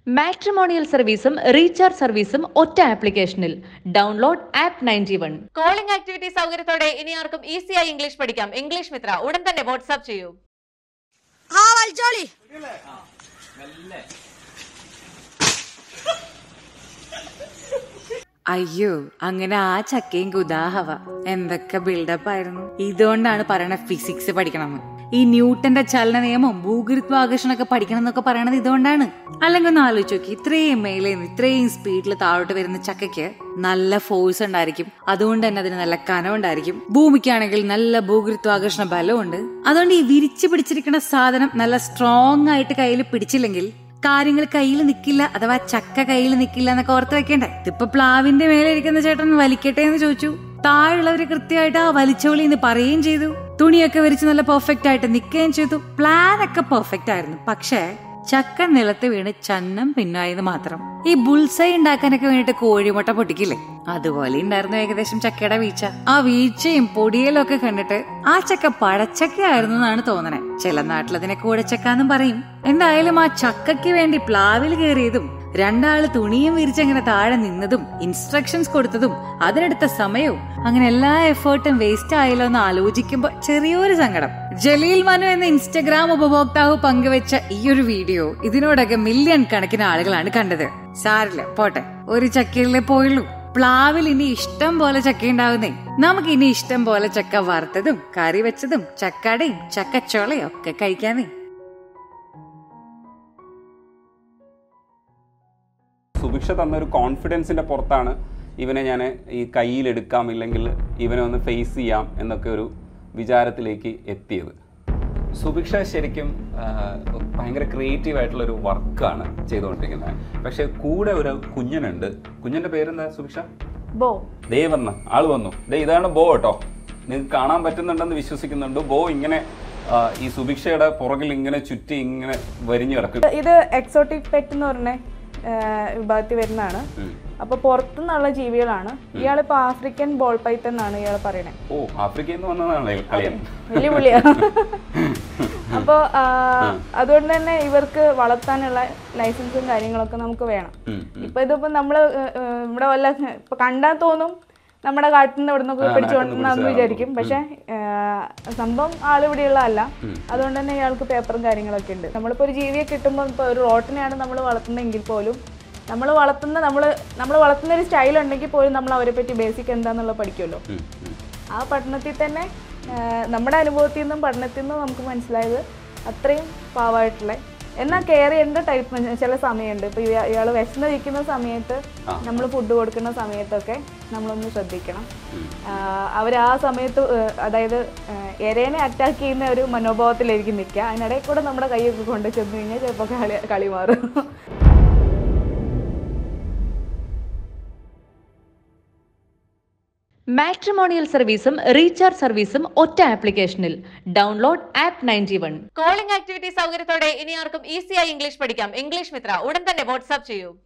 Matrimonial സർവീസും recharge സർവീസും ഒറ്റ ആപ്ലിക്കേഷനിൽ. Download app 91. കോളിംഗ് ആക്ടിവിറ്റി സൗകര്യത്തോടെ ഇനി ആർക്കും ഈസിയായി ഇംഗ്ലീഷ് പഠിക്കാം. ഇംഗ്ലീഷ് മിത്ര ഉടൻ തന്നെ വാട്സ്ആപ്പ് ചെയ്യൂ. അയ്യോ, അങ്ങനെ ആ ചക്കയും കുദാഹവ എന്തൊക്കെ ബിൽഡപ്പ് ആയിരുന്നു. ഇതുകൊണ്ടാണ് പറയണ ഫിസിക്സ് പഠിക്കണമെന്ന്. ഈ ന്യൂട്ടന്റെ ചലന നിയമം, ഭൂഗുരുത്വാകർഷണമൊക്കെ പഠിക്കണം എന്നൊക്കെ പറയണത് ഇതുകൊണ്ടാണ്. അല്ലെങ്കിൽ ഒന്ന് ആലോചിച്ച് നോക്കി, ഇത്രയും മേലേന്ന് ഇത്രയും സ്പീഡിൽ താഴോട്ട് വരുന്ന ചക്കയ്ക്ക് നല്ല ഫോഴ്സ് ഉണ്ടായിരിക്കും. അതുകൊണ്ട് തന്നെ അതിന് നല്ല കനമുണ്ടായിരിക്കും. ഭൂമിക്കാണെങ്കിൽ നല്ല ഭൂഗുരുത്വാകർഷണ ബലമുണ്ട്. അതുകൊണ്ട് ഈ വിരിച്ചു പിടിച്ചിരിക്കുന്ന സാധനം നല്ല സ്ട്രോങ് ആയിട്ട് കയ്യിൽ പിടിച്ചില്ലെങ്കിൽ കാര്യങ്ങൾ കയ്യിൽ നിൽക്കില്ല, അഥവാ ചക്ക കയ്യിൽ നിൽക്കില്ല എന്നൊക്കെ ഓർത്ത് വെക്കേണ്ടേ. ഇതിപ്പോ പ്ലാവിന്റെ മേലെ ഇരിക്കുന്ന ചേട്ടൻ വലിക്കട്ടെ എന്ന് ചോദിച്ചു. താഴെയുള്ളവര് കൃത്യമായിട്ട് ആ വലിച്ചോളി എന്ന് പറയുകയും ചെയ്തു. തുണിയൊക്കെ വരിച്ച് നല്ല പെർഫെക്റ്റ് ആയിട്ട് നിൽക്കുകയും ചെയ്തു. പ്ലാൻ ഒക്കെ പെർഫെക്റ്റ് ആയിരുന്നു. പക്ഷേ ചക്ക നിലത്ത് വീണ് ചന്നം പിന്നായെന്ന് മാത്രം. ഈ ബുൾസൈ ഉണ്ടാക്കാനൊക്കെ വേണ്ടിട്ട് കോഴിമുട്ട പൊട്ടിക്കില്ലേ, അതുപോലെ ഉണ്ടായിരുന്നു ഏകദേശം ചക്കയുടെ വീഴ്ച. ആ വീഴ്ചയും പൊടിയലും ഒക്കെ കണ്ടിട്ട് ആ ചക്ക പഴച്ചക്കയായിരുന്നു എന്നാണ് തോന്നണേ. ചില നാട്ടിലതിനെ കൂടച്ചക്കാന്നും പറയും. എന്തായാലും ആ ചക്കയ്ക്ക് വേണ്ടി പ്ലാവിൽ കയറിയതും രണ്ടാള് തുണിയും വിരിച്ചങ്ങനെ താഴെ നിന്നതും ഇൻസ്ട്രക്ഷൻസ് കൊടുത്തതും അതിനെടുത്ത സമയവും അങ്ങനെ എല്ലാ എഫേർട്ടും വേസ്റ്റ് ആയല്ലോ എന്ന് ആലോചിക്കുമ്പോ ചെറിയൊരു സങ്കടം. ജലീൽ മനു എന്ന ഇൻസ്റ്റഗ്രാം ഉപഭോക്താവ് പങ്കുവെച്ച ഈ ഒരു വീഡിയോ ഇതിനോടൊക്കെ മില്യൺ കണക്കിന് ആളുകളാണ് കണ്ടത്. സാരില്ല, പോട്ടെ, ഒരു ചക്കയിലേ പോയുള്ളൂ. പ്ലാവിൽ ഇനി ഇഷ്ടം പോലെ ചക്ക ഉണ്ടാവുന്നേ. നമുക്ക് ഇനി ഇഷ്ടം പോലെ ചക്ക വറുത്തതും കറി വെച്ചതും ചക്കടയും ചക്കച്ചോളയും ഒക്കെ കഴിക്കാന്നേ. സുഭിക്ഷ തന്നൊരു കോൺഫിഡൻസിൻ്റെ പുറത്താണ് ഇവനെ ഞാൻ ഈ കയ്യിലെടുക്കാം, ഇല്ലെങ്കിൽ ഇവനെ ഒന്ന് ഫേസ് ചെയ്യാം എന്നൊക്കെ ഒരു വിചാരത്തിലേക്ക് എത്തിയത്. സുഭിക്ഷ ശരിക്കും ഭയങ്കര ക്രിയേറ്റീവ് ആയിട്ടുള്ളൊരു വർക്കാണ് ചെയ്തുകൊണ്ടിരിക്കുന്നത്. പക്ഷേ കൂടെ ഒരു കുഞ്ഞനുണ്ട്. കുഞ്ഞൻ്റെ പേരെന്താ സുഭിക്ഷ? ബോ. ദേ വന്ന ആൾ വന്നു. ഇതാണ് ബോ കേട്ടോ. നിങ്ങൾക്ക് കാണാൻ പറ്റുന്നുണ്ടെന്ന് വിശ്വസിക്കുന്നുണ്ട്. ബോ ഇങ്ങനെ ഈ സുഭിക്ഷയുടെ പുറകിൽ ഇങ്ങനെ ചുറ്റി ഇങ്ങനെ വരിഞ്ഞു കിടക്കും. ഇത് എക്സോട്ടിക് പെറ്റ് എന്ന് പറഞ്ഞ വിഭാഗത്തിൽ വരുന്നതാണ്. അപ്പൊ പുറത്തുനിന്നുള്ള ജീവികളാണ്. ഇയാളിപ്പോ ആഫ്രിക്കൻ ബോൾ പൈത്തൺ എന്നാണ് ഇയാൾ പറയണേ. ഓ, ആഫ്രിക്കയിൽ നിന്ന് വന്നതാണ് വലിയ പുള്ളിയാ. അപ്പൊ അതുകൊണ്ട് തന്നെ ഇവർക്ക് വളർത്താനുള്ള ലൈസൻസും കാര്യങ്ങളൊക്കെ നമുക്ക് വേണം. ഇതിപ്പോ നമ്മള് ഇവിടെ വല്ല ഇപ്പൊ കണ്ടാൽ തോന്നും നമ്മുടെ കാട്ടിൽ നിന്ന് ഇവിടെ നിന്നൊക്കെ പിടിച്ചുകൊണ്ടെന്ന് വിചാരിക്കും. പക്ഷെ സംഭവം ആളിവിടെയുള്ള അല്ല. അതുകൊണ്ട് തന്നെ ഇയാൾക്ക് പേപ്പറും കാര്യങ്ങളൊക്കെ ഉണ്ട്. നമ്മളിപ്പോ ഒരു ജീവിയെ കിട്ടുമ്പോൾ ഇപ്പൊ ഒരു റോട്ടിനെയാണ് നമ്മൾ വളർത്തുന്നതെങ്കിൽ പോലും നമ്മൾ വളർത്തുന്ന ഒരു സ്റ്റൈൽ ഉണ്ടെങ്കിൽ പോലും നമ്മൾ അവരെ പറ്റി ബേസിക് എന്താന്നുള്ളത് പഠിക്കുമല്ലോ. ആ പഠനത്തിൽ തന്നെ നമ്മുടെ അനുഭവത്തിൽ നിന്നും പഠനത്തിൽ നിന്നും നമുക്ക് മനസ്സിലായത് അത്രയും പാവമായിട്ടുള്ള എന്നാൽ കെയർ ചെയ്യേണ്ട ടൈപ്പ് ചില സമയമുണ്ട്. ഇപ്പൊ ഇയാൾ വിശന്നിരിക്കുന്ന സമയത്ത് നമ്മൾ ഫുഡ് കൊടുക്കുന്ന സമയത്തൊക്കെ നമ്മളൊന്ന് ശ്രദ്ധിക്കണം. അവർ ആ സമയത്ത് അതായത് ഇരേനെ അറ്റാക്ക് ചെയ്യുന്ന ഒരു മനോഭാവത്തിലായിരിക്കും നിൽക്കുക. അതിനിടയിൽ കൂടെ നമ്മുടെ കൈയൊക്കെ കൊണ്ട് ചെന്ന് കഴിഞ്ഞാൽ ചിലപ്പോൾ കളി മാറും. മാട്രിമോണിയൽ സർവീസും റീചാർജ് സർവീസും ഒറ്റ ആപ്ലിക്കേഷനിൽ. Download app 91. കോളിംഗ് ആക്ടിവിറ്റി സൗകര്യത്തോടെ ഇനി ആർക്കും ഈസിയായി ഇംഗ്ലീഷ് പഠിക്കാം. ഇംഗ്ലീഷ് മിത്ര ഉടൻ തന്നെ വാട്സ്ആപ്പ് ചെയ്യൂ.